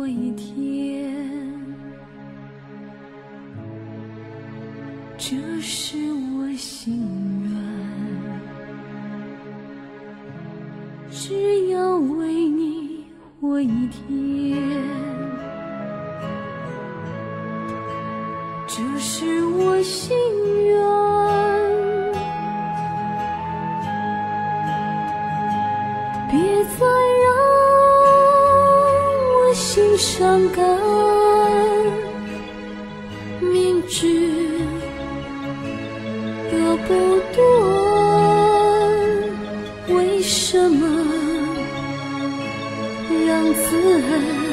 一天，这是我心愿，只要为你活一天，这是我心愿，别再让我心伤感，明知割不断，为什么让自爱